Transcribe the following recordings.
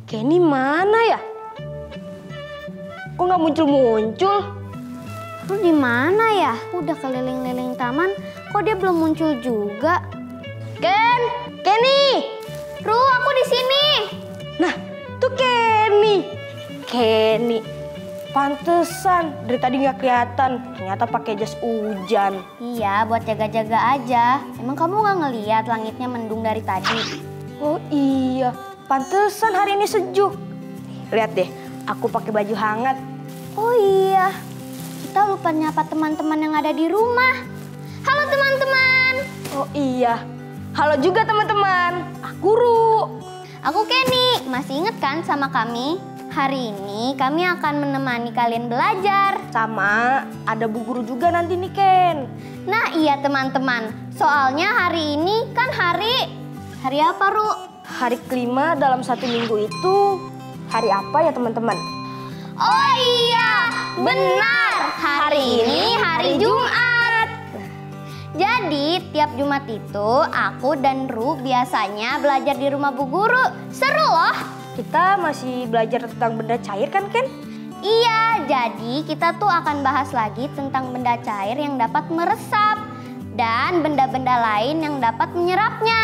Kenny mana ya? Kok nggak muncul-muncul? Ru di mana ya? Udah keliling-liling taman, kok dia belum muncul juga? Kenny! Ru, aku di sini. Nah, tuh Kenny. Pantesan dari tadi nggak kelihatan. Ternyata pakai jas hujan. Iya, buat jaga-jaga aja. Emang kamu nggak ngeliat langitnya mendung dari tadi? Oh iya, pantesan hari ini sejuk. Lihat deh, aku pakai baju hangat. Oh iya, kita lupa nyapa teman-teman yang ada di rumah. Halo teman-teman. Oh iya, halo juga teman-teman. Aku Ru. Aku Kenny. Masih inget kan sama kami? Hari ini kami akan menemani kalian belajar. Sama ada Bu Guru juga nanti nih Ken. Nah iya teman-teman, soalnya hari ini kan hari apa Ru? Hari kelima dalam 1 minggu itu hari apa ya teman-teman? Oh iya, benar. Hari ini hari Jumat. Jadi tiap Jumat itu aku dan Ru biasanya belajar di rumah Bu Guru. Seru loh. Kita masih belajar tentang benda cair kan Ken? Iya, jadi kita tuh akan bahas lagi tentang benda cair yang dapat meresap dan benda-benda lain yang dapat menyerapnya.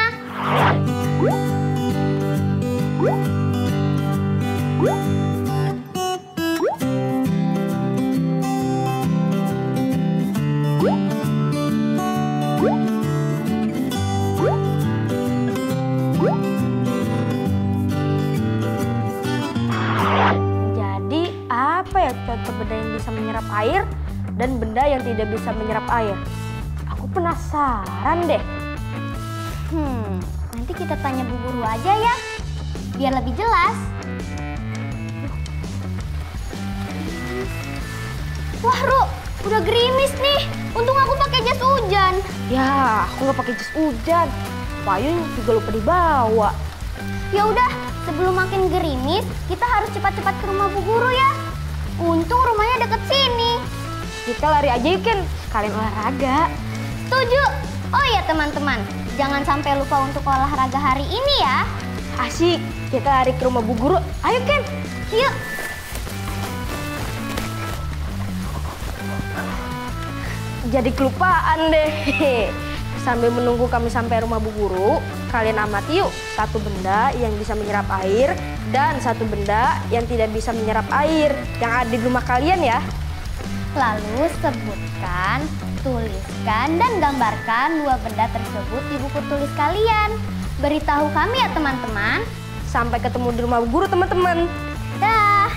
Jadi apa ya contoh benda yang bisa menyerap air dan benda yang tidak bisa menyerap air? Aku penasaran deh. Nanti kita tanya Bu Guru aja ya, biar lebih jelas. Wah Ru, udah gerimis nih. Untung aku pakai jas hujan. Ya, aku nggak pakai jas hujan. Payung juga lupa dibawa. Ya udah, sebelum makin gerimis, kita harus cepat-cepat ke rumah Bu Guru ya. Untung rumahnya deket sini. Kita lari aja yuk Ken, sekalian olahraga. Setuju. Oh ya teman-teman, jangan sampai lupa untuk olahraga hari ini ya. Asik, kita lari ke rumah Bu Guru. Ayo Ken. Yuk. Jadi kelupaan deh. Sambil menunggu kami sampai rumah Bu Guru, kalian amati yuk satu benda yang bisa menyerap air dan satu benda yang tidak bisa menyerap air yang ada di rumah kalian ya. Lalu sebutkan, tuliskan, dan gambarkan 2 benda tersebut di buku tulis kalian. Beritahu kami ya teman-teman. Sampai ketemu di rumah Bu Guru teman-teman. Dah.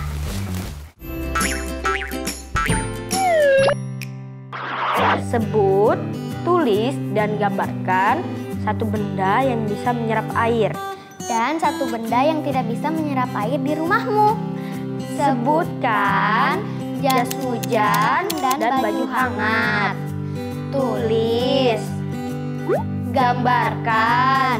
Sebut, tulis, dan gambarkan satu benda yang bisa menyerap air. Dan satu benda yang tidak bisa menyerap air di rumahmu. Sebutkan jas hujan dan baju hangat. Tulis. Gambarkan.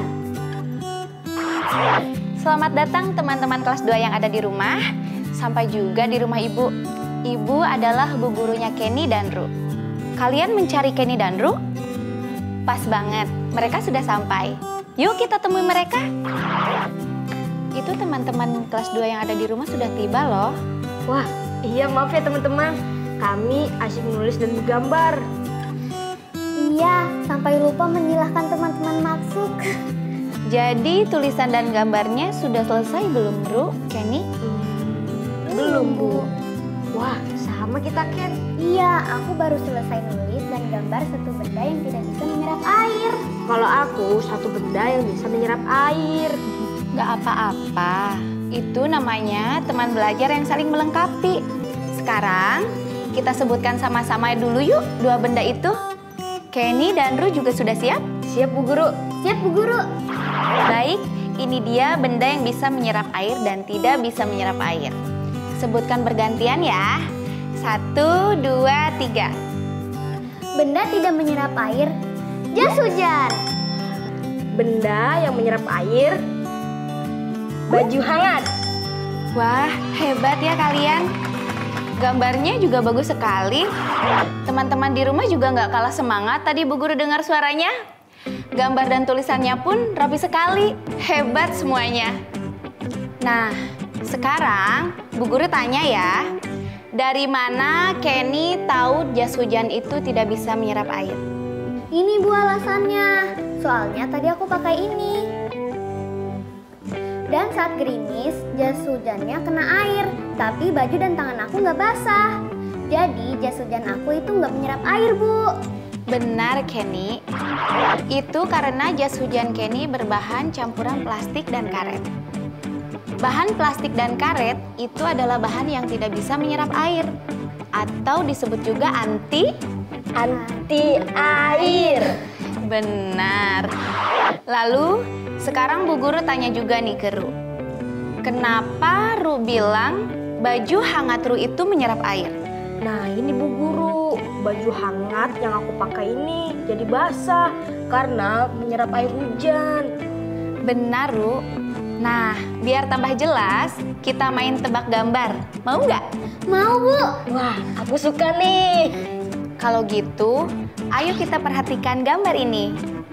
Selamat datang teman-teman kelas 2 yang ada di rumah. Sampai juga di rumah Ibu. Ibu adalah Bu Gurunya Kenny dan Ru. Kalian mencari Kenny dan Ru? Pas banget, mereka sudah sampai. Yuk kita temui mereka. Itu teman-teman kelas 2 yang ada di rumah sudah tiba loh. Wah, iya maaf ya teman-teman. Kami asyik menulis dan menggambar. Iya, sampai lupa menyilahkan teman-teman masuk. Jadi tulisan dan gambarnya sudah selesai belum, Ru, Kenny? Belum, Bu. Wah, sama kita Ken. Iya, aku baru selesai nulis dan gambar satu benda yang tidak bisa menyerap air. Kalau aku satu benda yang bisa menyerap air. Gak apa-apa, itu namanya teman belajar yang saling melengkapi. Sekarang kita sebutkan sama-sama dulu yuk 2 benda itu. Kenny dan Ru juga sudah siap? Siap Bu Guru. Siap Bu Guru. Baik, ini dia benda yang bisa menyerap air dan tidak bisa menyerap air. Sebutkan bergantian ya. 1, 2, 3. Benda tidak menyerap air. Jas hujan. Benda yang menyerap air. Baju hangat. Wah, hebat ya kalian. Gambarnya juga bagus sekali. Teman-teman di rumah juga nggak kalah semangat tadi Bu Guru dengar suaranya. Gambar dan tulisannya pun rapi sekali. Hebat semuanya. Nah, Sekarang Bu Guru tanya ya, dari mana Kenny tahu jas hujan itu tidak bisa menyerap air? Ini Bu alasannya. Soalnya tadi aku pakai ini. Dan saat gerimis, jas hujannya kena air. Tapi baju dan tangan aku nggak basah. Jadi jas hujan aku itu nggak menyerap air, Bu. Benar, Kenny. Itu karena jas hujan Kenny berbahan campuran plastik dan karet. Bahan plastik dan karet itu adalah bahan yang tidak bisa menyerap air. Atau disebut juga anti air. Benar. Lalu, sekarang Bu Guru tanya juga nih ke Ru. Kenapa Ru bilang baju hangat Ru itu menyerap air? Nah ini Bu Guru, baju hangat yang aku pakai ini jadi basah karena menyerap air hujan. Benar, Ru. Nah, biar tambah jelas, kita main tebak gambar. Mau nggak? Mau, Bu. Wah, aku suka nih. Kalau gitu, ayo kita perhatikan gambar ini.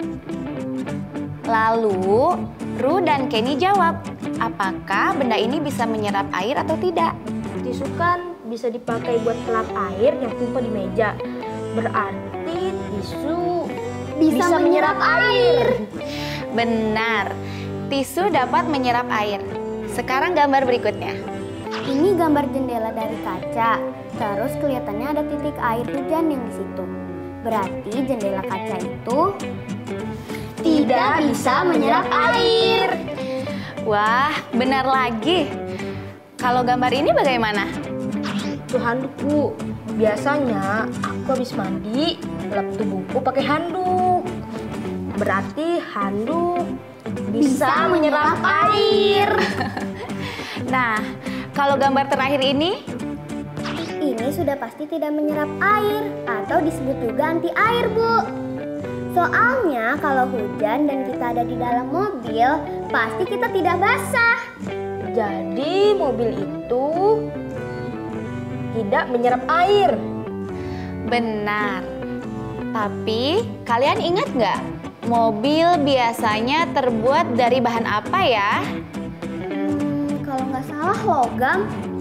Lalu, Ru dan Kenny jawab, apakah benda ini bisa menyerap air atau tidak? Tisu kan bisa dipakai buat pelap air yang tumpah di meja. Berarti tisu bisa menyerap air. Benar, tisu dapat menyerap air. Sekarang gambar berikutnya. Ini gambar jendela dari kaca. Terus kelihatannya ada titik air hujan yang di situ. Berarti jendela kaca itu tidak bisa menyerap air. Wah, benar lagi. Kalau gambar ini bagaimana? Itu handuk, Bu. Biasanya aku habis mandi, lap tubuhku pakai handuk. Berarti handuk bisa menyerap air. Nah, kalau gambar terakhir ini, sudah pasti tidak menyerap air atau disebut juga anti air, Bu. Soalnya kalau hujan dan kita ada di dalam mobil, pasti kita tidak basah. Jadi mobil itu tidak menyerap air. Benar. Tapi kalian ingat nggak? Mobil biasanya terbuat dari bahan apa ya? Kalau nggak salah logam.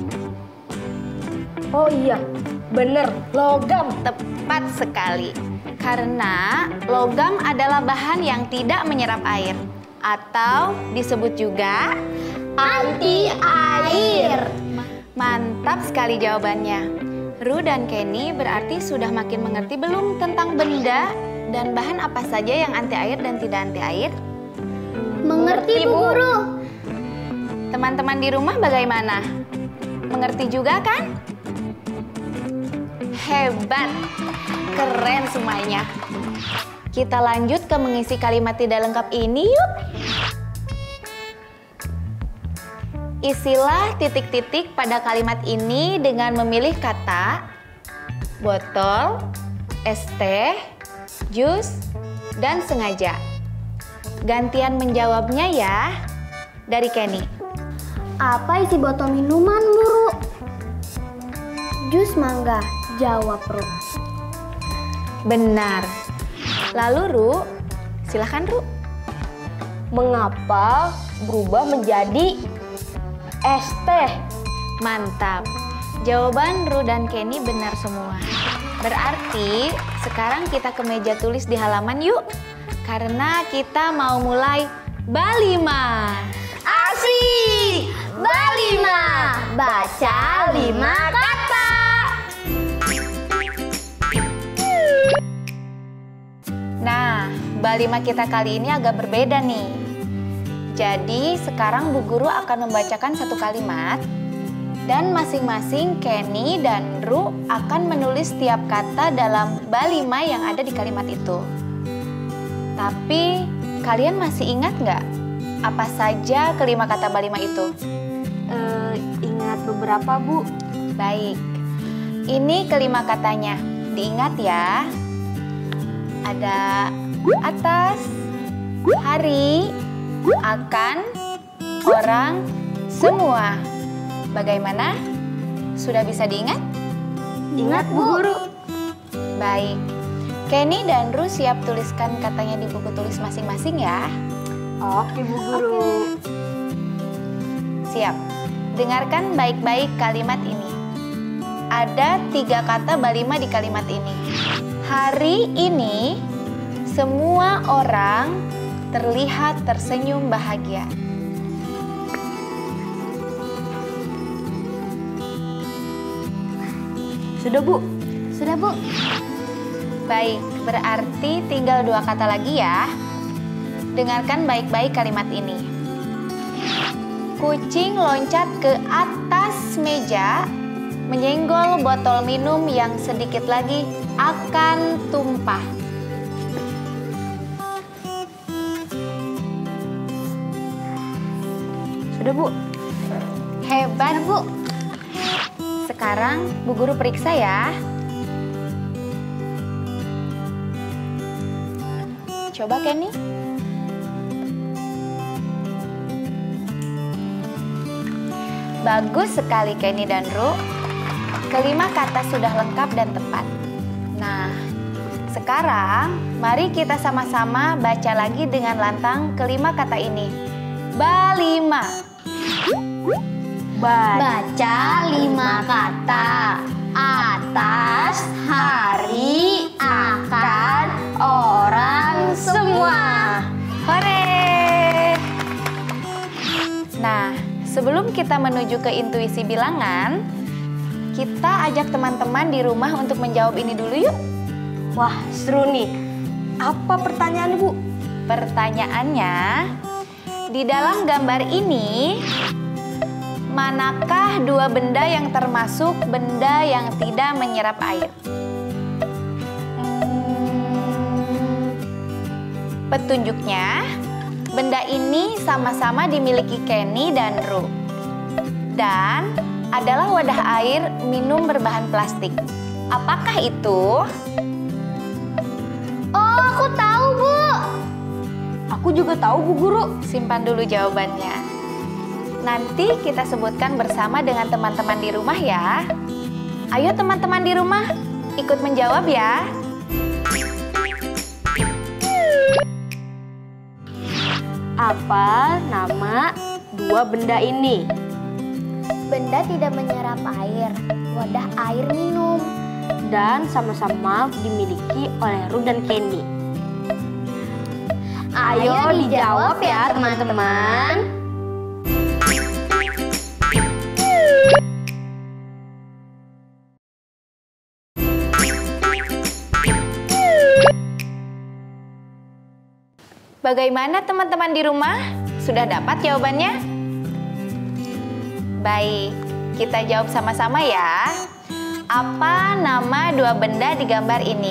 Oh iya, bener, logam. Tepat sekali. Karena logam adalah bahan yang tidak menyerap air. Atau disebut juga anti air. Mantap sekali jawabannya. Ru dan Kenny berarti sudah makin mengerti belum tentang benda dan bahan apa saja yang anti air dan tidak anti air? Mengerti, Bu Guru. Teman-teman di rumah bagaimana? Mengerti juga kan? Hebat, keren semuanya. Kita lanjut ke mengisi kalimat tidak lengkap ini yuk. Isilah titik-titik pada kalimat ini dengan memilih kata botol, es teh, jus, dan sengaja. Gantian menjawabnya ya, dari Kenny. Apa isi botol minuman, Guru? Jus mangga, jawab Ru. Benar. Lalu Ru, silahkan Ru. Mengapa berubah menjadi es teh? Mantap. Jawaban Ru dan Kenny benar semua. Berarti sekarang kita ke meja tulis di halaman yuk. Karena kita mau mulai Balima. Asik! Balima, baca 5 kata. Nah, Balima kita kali ini agak berbeda nih. Jadi sekarang Bu Guru akan membacakan satu kalimat dan masing-masing Kenny dan Ru akan menulis setiap kata dalam Balima yang ada di kalimat itu. Tapi kalian masih ingat nggak apa saja kelima kata Balima itu? Ingat beberapa, Bu. Baik, ini kelima katanya. Diingat ya. Ada atas, hari, akan, orang, semua. Bagaimana? Sudah bisa diingat? Ingat, Bu Guru. Baik. Kenny dan Ru siap tuliskan katanya di buku tulis masing-masing ya. Oke, Bu Guru. Siap. dengarkan baik-baik kalimat ini. Ada 3 kata balima di kalimat ini. Hari ini semua orang terlihat tersenyum bahagia. Sudah, Bu. Sudah, Bu. Baik, berarti tinggal 2 kata lagi ya. Dengarkan baik-baik kalimat ini. Kucing loncat ke atas meja, menyenggol botol minum yang sedikit lagi akan tumpah. Sudah, Bu. Hebat, Bu. Sekarang Bu Guru periksa ya. Coba Kenny. Bagus sekali Kenny dan Ru. Kelima kata sudah lengkap dan tepat. Nah, sekarang mari kita sama-sama baca lagi dengan lantang kelima kata ini. Balima. Baca 5 kata. Atas, hari, akan, orang, semua. Hore! Nah, sebelum kita menuju ke intuisi bilangan, kita ajak teman-teman di rumah untuk menjawab ini dulu yuk. Wah, seru nih. Apa pertanyaannya, Bu? Pertanyaannya, di dalam gambar ini, manakah 2 benda yang termasuk benda yang tidak menyerap air? Petunjuknya, benda ini sama-sama dimiliki Kenny dan Ru. Dan adalah wadah air minum berbahan plastik. Apakah itu? Oh, aku tahu, Bu. Aku juga tahu, Bu Guru. Simpan dulu jawabannya. Nanti kita sebutkan bersama dengan teman-teman di rumah ya. Ayo teman-teman di rumah, ikut menjawab ya. Apa nama 2 benda ini? Benda tidak menyerap air, wadah air minum. Dan sama-sama dimiliki oleh Ru dan Kenny. Ayo dijawab ya, teman-teman. Bagaimana teman-teman di rumah? Sudah dapat jawabannya? Baik, kita jawab sama-sama ya. Apa nama 2 benda di gambar ini?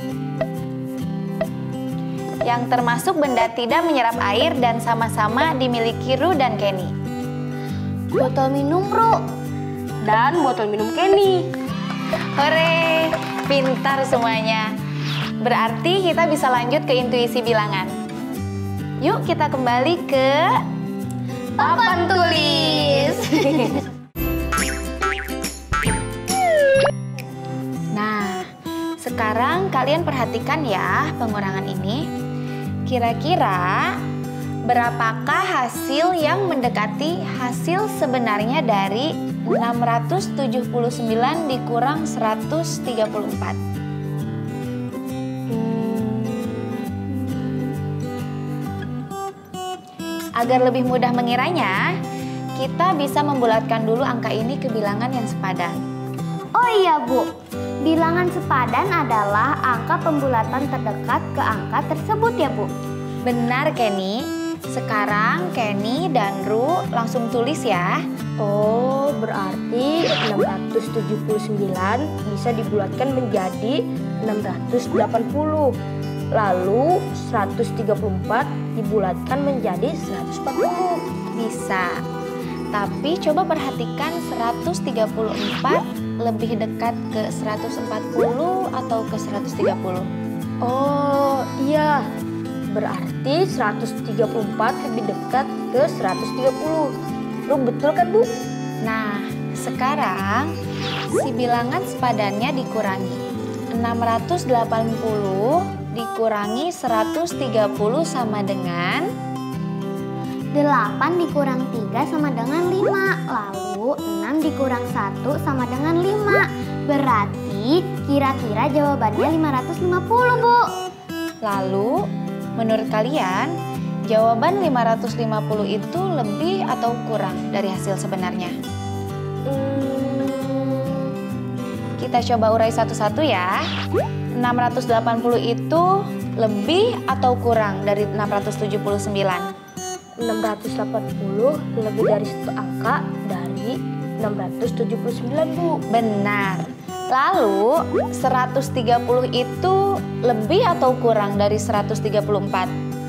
Yang termasuk benda tidak menyerap air dan sama-sama dimiliki Ru dan Kenny. Botol minum, Ru. Dan botol minum Kenny. Hore, pintar semuanya. Berarti kita bisa lanjut ke intuisi bilangan. Yuk kita kembali ke Papan tulis. Nah, sekarang kalian perhatikan ya pengurangan ini. Kira-kira berapakah hasil yang mendekati hasil sebenarnya dari 679 dikurang 134? Agar lebih mudah mengiranya, kita bisa membulatkan dulu angka ini ke bilangan yang sepadan. Oh iya, Bu. Bilangan sepadan adalah angka pembulatan terdekat ke angka tersebut ya, Bu. Benar, Kenny. Sekarang Kenny dan Ru langsung tulis ya. Oh, berarti 679 bisa dibulatkan menjadi 680. Lalu 134 dibulatkan menjadi 140. Bisa. Tapi coba perhatikan 134 lebih dekat ke 140 atau ke 130? Oh, iya. Berarti 134 lebih dekat ke 130. Lu betul kan, Bu? Nah, sekarang si bilangan sepadannya dikurangi. 680 dikurangi 130 sama dengan 8 dikurang 3 sama dengan 5. Lalu dikurang 1 sama dengan 5. Berarti kira-kira jawabannya 550, Bu. Lalu, menurut kalian, jawaban 550 itu lebih atau kurang dari hasil sebenarnya? Kita coba urai satu-satu ya. 680 itu lebih atau kurang dari 679? 680 lebih dari satu angka dari 679, Bu. Benar. Lalu 130 itu lebih atau kurang dari 134?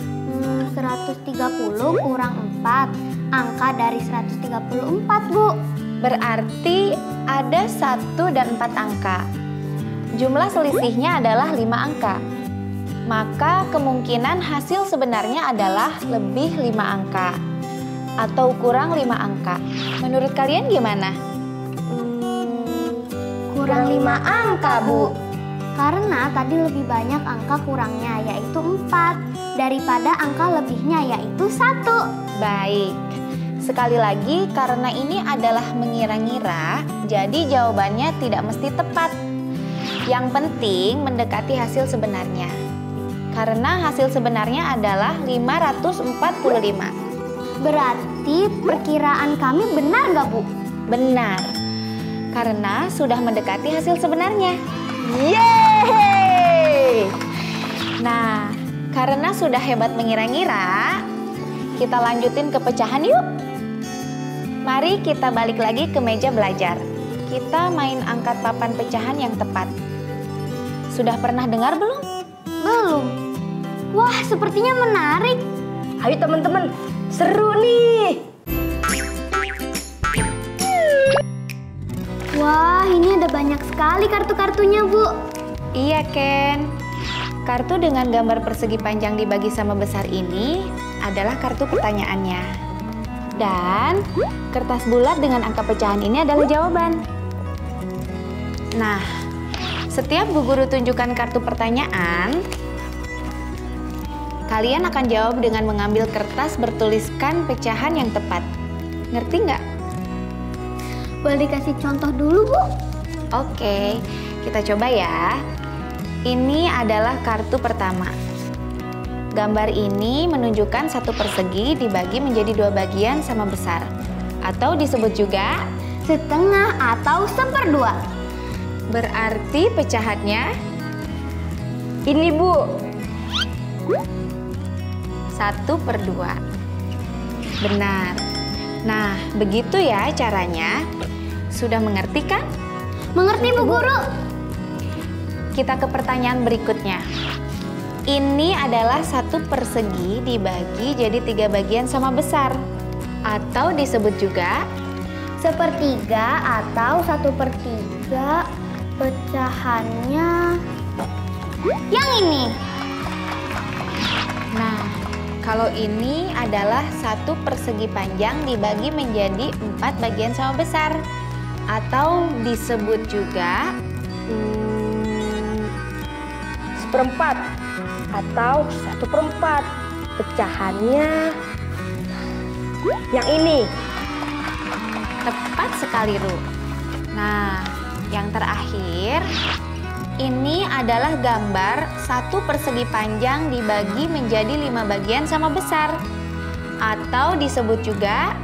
130 kurang 4. Angka dari 134, Bu. Berarti ada 1 dan 4 angka. Jumlah selisihnya adalah 5 angka. Maka kemungkinan hasil sebenarnya adalah lebih 5 angka atau kurang 5 angka. Menurut kalian gimana? Kurang 5 angka, Bu. Karena tadi lebih banyak angka kurangnya, yaitu 4, daripada angka lebihnya, yaitu 1. Baik. Sekali lagi, karena ini adalah mengira-ngira, jadi jawabannya tidak mesti tepat. Yang penting mendekati hasil sebenarnya. Karena hasil sebenarnya adalah 545. Berarti perkiraan kami benar nggak, Bu? Benar. Karena sudah mendekati hasil sebenarnya. Yeay! Nah, karena sudah hebat mengira-ngira, kita lanjutin ke pecahan yuk. Mari kita balik lagi ke meja belajar. Kita main angkat papan pecahan yang tepat. Sudah pernah dengar belum? Belum. Wah, sepertinya menarik. Ayo teman-teman, seru nih. Wah, ini ada banyak sekali kartu-kartunya, Bu. Iya, Ken. Kartu dengan gambar persegi panjang dibagi sama besar ini adalah kartu pertanyaannya. Dan kertas bulat dengan angka pecahan ini adalah jawaban. Nah, setiap Bu Guru tunjukkan kartu pertanyaan, kalian akan jawab dengan mengambil kertas bertuliskan pecahan yang tepat. Ngerti nggak? Boleh dikasih contoh dulu, Bu? Oke, kita coba ya. Ini adalah kartu pertama. Gambar ini menunjukkan satu persegi dibagi menjadi 2 bagian sama besar. Atau disebut juga setengah atau 1/2. Berarti pecahannya Ini, Bu. 1/2. Benar. Nah, begitu ya caranya. Sudah mengerti kan? Mengerti, Bu Guru? Kita ke pertanyaan berikutnya. Ini adalah satu persegi dibagi jadi 3 bagian sama besar. Atau disebut juga sepertiga atau 1/3. Pecahannya yang ini. Nah, kalau ini adalah satu persegi panjang dibagi menjadi 4 bagian sama besar. Atau disebut juga 1/4 atau 1/4. Pecahannya yang ini. tepat sekali, Ru. Nah, yang terakhir, ini adalah gambar satu persegi panjang dibagi menjadi 5 bagian sama besar. Atau disebut juga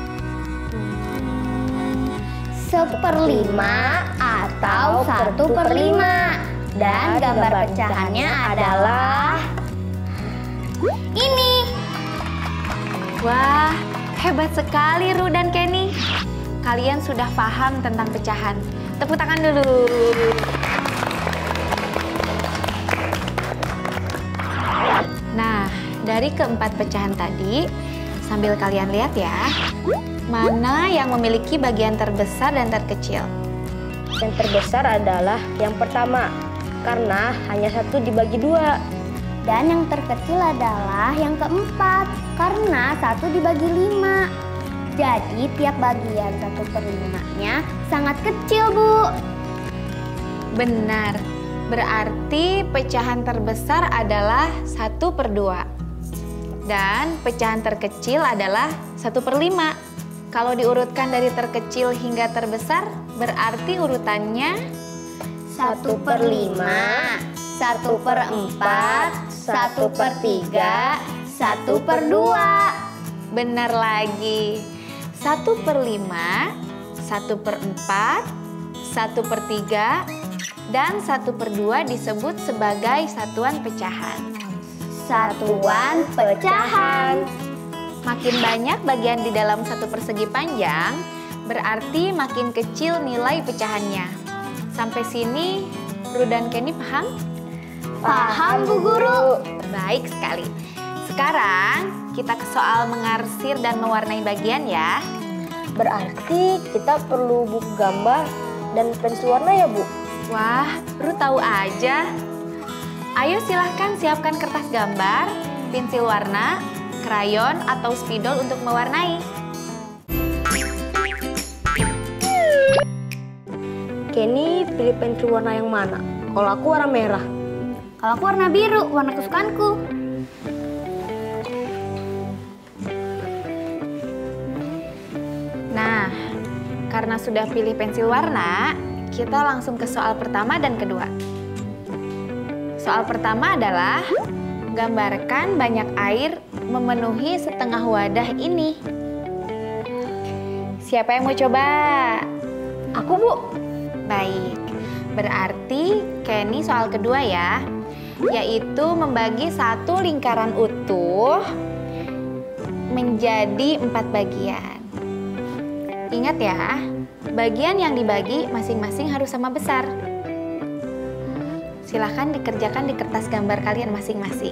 1/5 atau 1/5. Dan gambar pecahannya adalah ini. Wah, hebat sekali Ru dan Kenny. Kalian sudah paham tentang pecahan. Tepuk tangan dulu. Nah, dari keempat pecahan tadi, sambil kalian lihat ya, mana yang memiliki bagian terbesar dan terkecil? Yang terbesar adalah yang pertama, karena hanya 1 dibagi 2. Dan yang terkecil adalah yang keempat, karena 1 dibagi 5. Jadi tiap bagian 1/5-nya sangat kecil, Bu. Benar, berarti pecahan terbesar adalah 1/2. Dan pecahan terkecil adalah 1/5. Kalau diurutkan dari terkecil hingga terbesar, berarti urutannya 1/5, 1/4, 1/3, 1/2. benar lagi. 1/5, 1/4, 1/3, dan 1/2 disebut sebagai satuan pecahan. Satuan pecahan. Makin banyak bagian di dalam satu persegi panjang, berarti makin kecil nilai pecahannya. Sampai sini, Ru dan Kenny paham? Paham, Bu Guru. Baik sekali. Sekarang kita ke soal mengarsir dan mewarnai bagian ya. Berarti kita perlu buku gambar dan pensil warna ya, Bu? Wah, Ru tahu aja. Ayo silahkan siapkan kertas gambar, pensil warna, krayon, atau spidol untuk mewarnai. Kenny pilih pensil warna yang mana? Kalau aku warna merah. Kalau aku warna biru, warna kesukaanku. Nah, karena sudah pilih pensil warna, kita langsung ke soal pertama dan kedua. Soal pertama adalah gambarkan banyak air memenuhi setengah wadah ini. Siapa yang mau coba? Aku, Bu. Baik, berarti Kenny soal kedua ya, yaitu membagi satu lingkaran utuh menjadi 4 bagian. Ingat ya, bagian yang dibagi masing-masing harus sama besar. Silahkan dikerjakan di kertas gambar kalian masing-masing.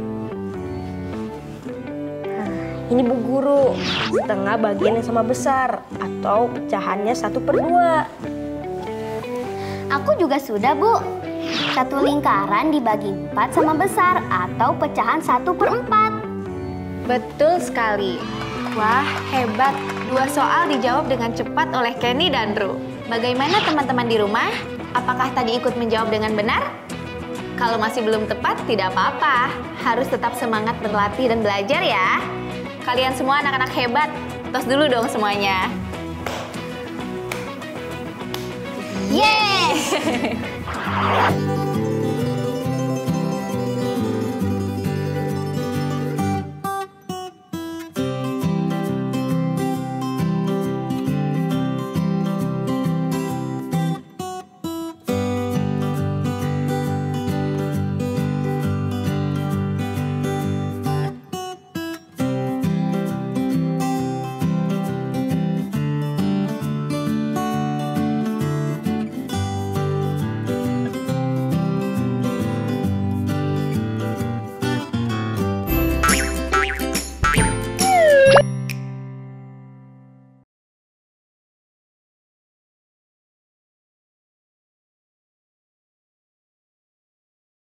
Ini Bu Guru, setengah bagian yang sama besar atau pecahannya 1/2. Aku juga sudah, Bu. Satu lingkaran dibagi 4 sama besar atau pecahan 1/4. Betul sekali. Wah, hebat. 2 soal dijawab dengan cepat oleh Kenny dan Ru. Bagaimana teman-teman di rumah? Apakah tadi ikut menjawab dengan benar? Kalau masih belum tepat, tidak apa-apa. Harus tetap semangat berlatih dan belajar ya. Kalian semua anak-anak hebat. Tos dulu dong semuanya. Yes!